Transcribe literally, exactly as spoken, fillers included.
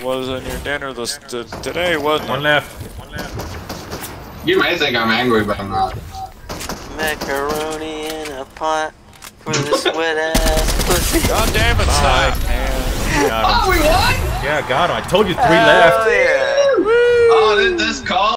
What was in your dinner this today? Wasn't One it? left. One left. You may think I'm angry, but I'm not. Macaroni in a pot for this wet ass pussy. God damn it, Sai, man. Got him. Oh, we won! Yeah, got him. I told you three Hell left. yeah. Oh, this, this call.